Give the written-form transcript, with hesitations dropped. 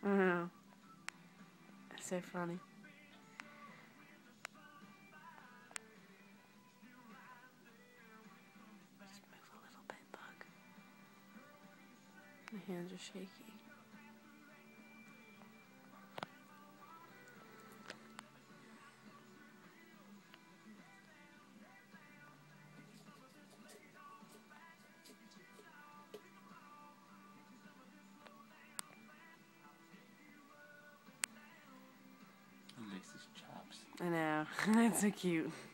I know. It's so funny. Just move a little bit, Bug. My hands are shaky. He licks his chops. I know. That's so cute.